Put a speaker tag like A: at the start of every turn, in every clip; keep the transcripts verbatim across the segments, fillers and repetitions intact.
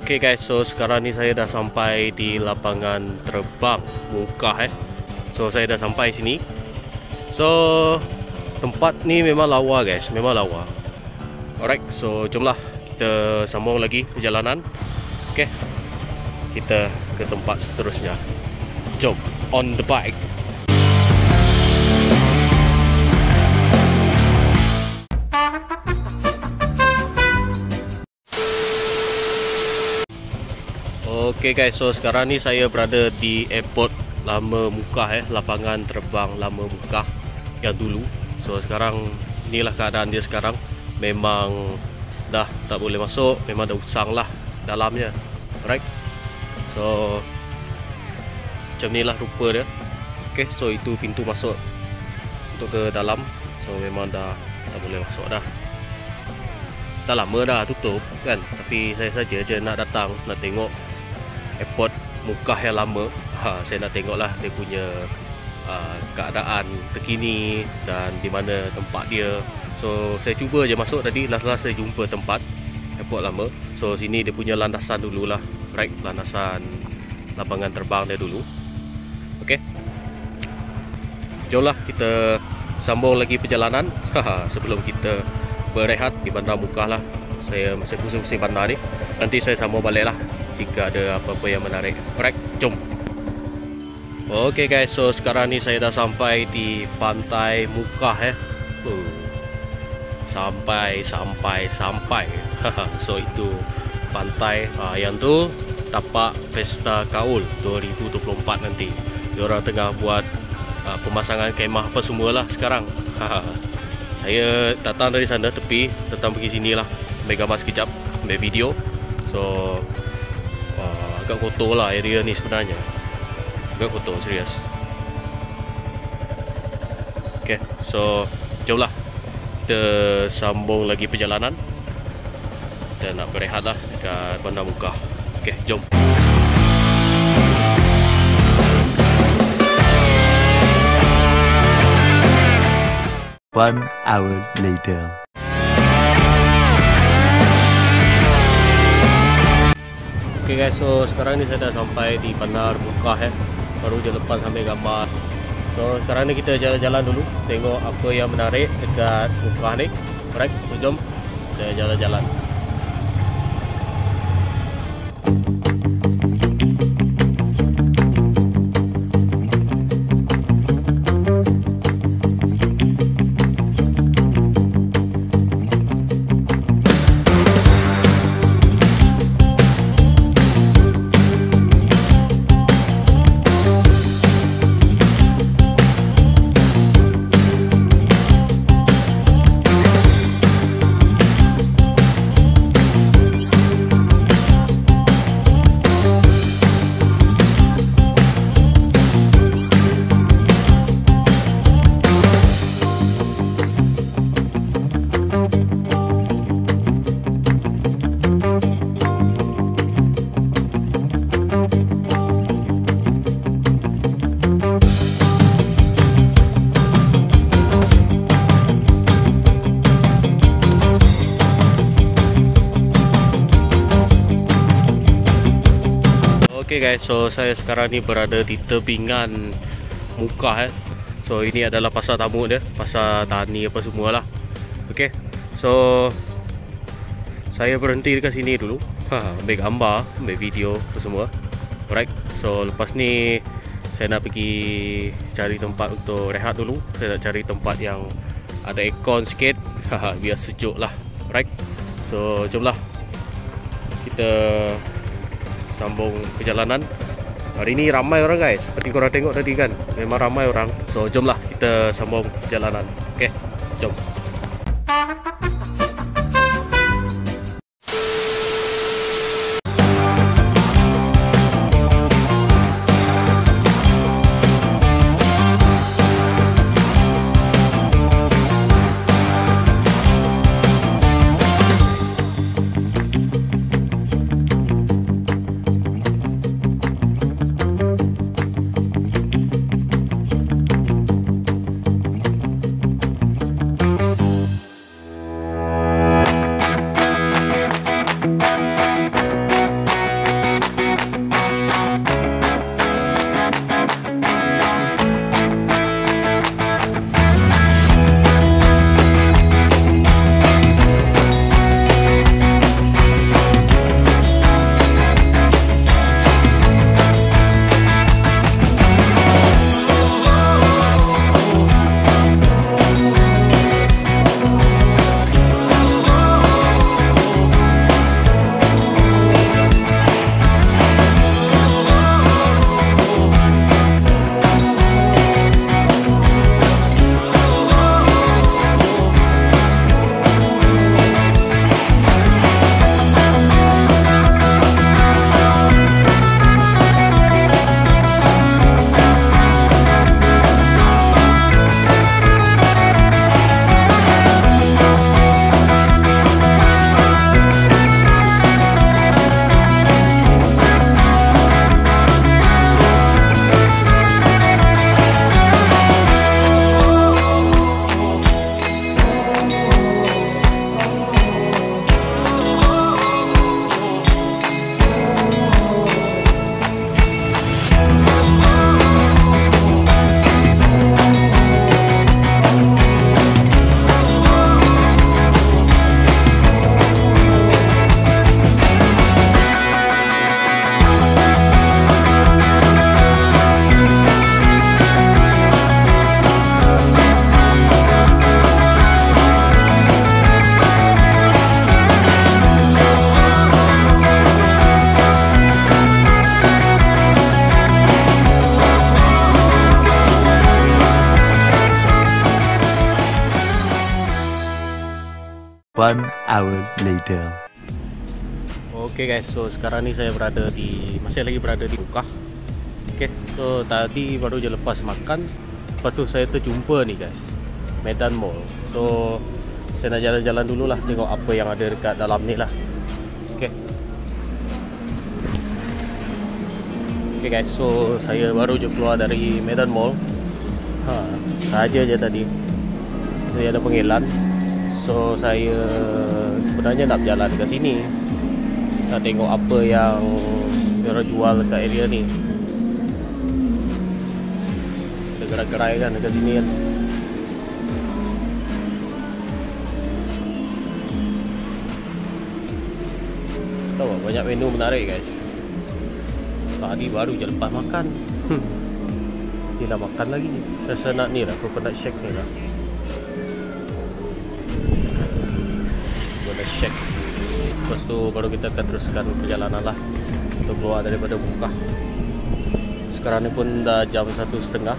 A: Oke okay guys, so sekarang ni saya dah sampai di lapangan terbang Mukah eh. So saya dah sampai sini. So tempat ni memang lawa guys, memang lawa. Alright, so jomlah kita sambung lagi perjalanan. Oke, okay. Kita ke tempat seterusnya. Jom, on the bike. Oke okay guys, so sekarang ni saya berada di airport lama Mukah eh, lapangan terbang lama Mukah yang dulu. So sekarang inilah keadaan dia sekarang. Memang dah tak boleh masuk, memang dah usang lah dalamnya. Alright. So macam ni lah rupa dia. Oke, okay, so itu pintu masuk untuk ke dalam. So memang dah tak boleh masuk dah. Dah lama dah tutup kan. Tapi saya saja je nak datang, nak tengok airport Mukah yang lama. Ha, saya nak tengoklah dia punya uh, keadaan terkini dan di mana tempat dia. So saya cuba je masuk tadi, last-last saya jumpa tempat airport lama. So sini dia punya landasan dululah, right, landasan lapangan terbang dia dulu. Okey. Jomlah kita sambung lagi perjalanan. Sebelum kita berehat di bandar Mukah lah. Saya masih pusing-pusing bandar ni. Nanti saya sambung balik lah jika ada apa-apa yang menarik. Alright, jom. Oke okay guys, so sekarang ni saya dah sampai di pantai Mukah eh. Uh, sampai, sampai, sampai. So itu pantai uh, yang tu tapak Pesta Kaul dua ribu dua puluh empat nanti. Diorang tengah buat uh, pemasangan kemah apa semualah sekarang. Saya datang dari sana tepi, datang pergi sini lah, ambil gambar sekejap, ambil video. So uh, agak kotor lah area ni sebenarnya. Agak kotor, serius. Okay, so jomlah kita sambung lagi perjalanan. Dan nak berehat lah dekat bandar Mukah. Okay, jom.
B: One hour later.
A: Okay guys, so sekarang ni saya dah sampai di bandar Mukah eh. Baru je lepas ambil gambar. So sekarang ni kita jalan-jalan dulu, tengok apa yang menarik dekat Mukah ni. Alright, so jom kita jalan-jalan. Okay guys, so saya sekarang ni berada di tebingan Mukah eh. So ini adalah pasar tamu dia, pasar tani apa semualah. Okay, so saya berhenti dekat sini dulu, ha, ambil gambar, ambil video apa semua. Alright, so lepas ni saya nak pergi cari tempat untuk rehat dulu. Saya nak cari tempat yang ada aircon sikit, ha, biar sejuk lah. Alright, so jomlah kita sambung perjalanan. Hari ni ramai orang guys, seperti korang tengok tadi kan, memang ramai orang. So jomlah kita sambung perjalanan. Okay, jom.
B: One hour later.
A: Oke guys, so sekarang ni saya berada di masih lagi berada di Mukah. Oke, so tadi baru je lepas makan, lepas tu saya terjumpa ni guys, Medan Mall. So saya nak jalan-jalan dulu lah, tengok apa yang ada dekat dalam ni lah. Oke. Oke guys, so saya baru je keluar dari Medan Mall. Ha, saja je tadi saya ada panggilan. So saya sebenarnya nak berjalan ke sini, nak tengok apa yang diorang jual dekat area ni. Ada gerai-gerai kan dekat sini kan. Tahu tak, banyak menu menarik guys. Tadi baru je lepas makan. Hmm. Ni nak makan lagi. Saya nak ni lah, coconut shake ni lah. Coconut shake. Lepas tu baru kita akan teruskan perjalanan lah untuk keluar daripada Mukah. Sekarang ni pun dah jam satu setengah.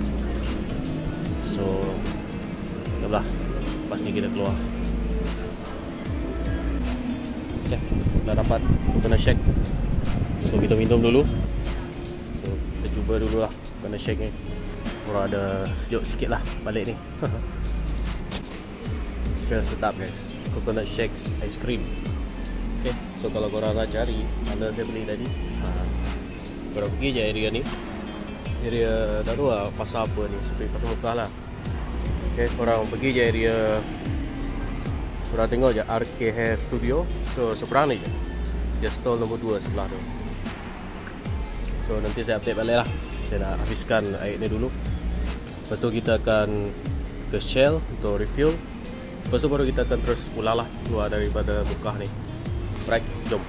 A: So, jomlah, lepas ni kita keluar. Okay, dah dapat coconut shake. So kita minum dulu. So kita cuba dulu lah coconut shake ni. Orang ada sejuk sikit lah balik ni. Sudah sedap guys, coconut shake ice cream. Okay, so kalau korang nak cari mana saya beli tadi, ha, korang pergi je area ni. Area tak tahu lah pasar apa ni, tapi pasar Mukah lah. Okay, korang pergi je area, korang tengok je R K Hair Studio. So seberang ni je, dia stall nombor dua sebelah tu. So nanti saya update balik lah. Saya nak habiskan air ni dulu. Lepas tu kita akan ke Shell untuk refill. Lepas tu baru kita akan terus pulang lah, keluar daripada Mukah ni. Right, jom.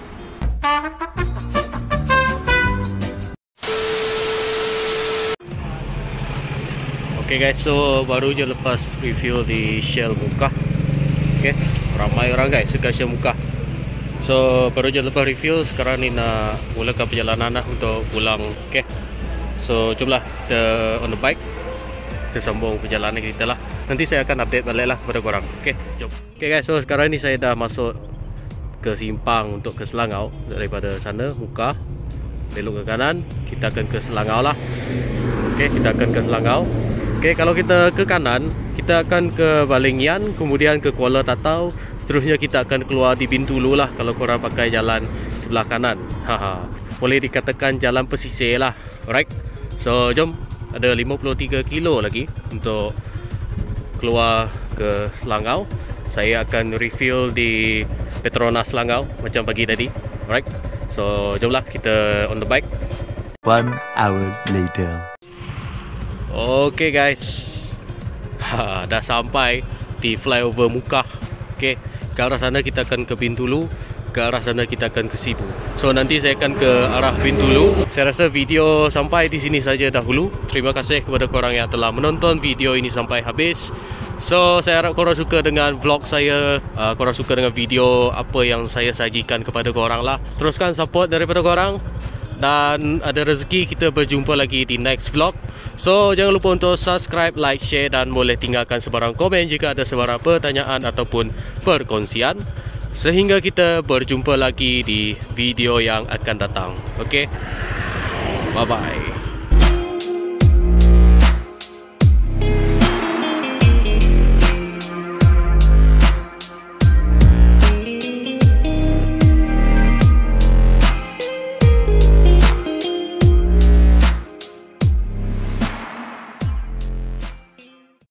A: Okay guys, so baru je lepas refill di Shell Mukah. Okay, ramai orang guys dekat Shell Mukah. So baru je lepas review, sekarang ni nak mulakan perjalanan lah untuk pulang. Okay, so jomlah kita on the bike, kita sambung perjalanan kita lah. Nanti saya akan update balik lah kepada korang. Okay, jom. Okay guys, so sekarang ni saya dah masuk ke simpang untuk ke Selangau. Daripada sana Mukah, belok ke kanan, kita akan ke Selangau lah. Okay, kita akan ke Selangau. Okay, kalau kita ke kanan, kita akan ke Balingian, kemudian ke Kuala Tatau. Seterusnya kita akan keluar di Bintulu lah kalau korang pakai jalan sebelah kanan. Haha, boleh dikatakan jalan pesisir lah. Alright, so jom. Ada lima puluh tiga kilo lagi untuk keluar ke Selangau. Saya akan refill di Petronas Selangau macam pagi tadi. Alright, so jomlah kita on the bike.
B: One hour later.
A: Okay guys, ha, dah sampai di flyover Mukah. Okay, ke arah sana kita akan ke Bintulu, ke arah sana kita akan ke Sibu. So nanti saya akan ke arah Bintulu. Saya rasa video sampai di sini saja dahulu. Terima kasih kepada korang yang telah menonton video ini sampai habis. So saya harap korang suka dengan vlog saya, uh, korang suka dengan video apa yang saya sajikan kepada korang lah. Teruskan support daripada korang, dan ada rezeki kita berjumpa lagi di next vlog. So jangan lupa untuk subscribe, like, share, dan boleh tinggalkan sebarang komen jika ada sebarang pertanyaan ataupun perkongsian. Sehingga kita berjumpa lagi di video yang akan datang. Okay, bye bye.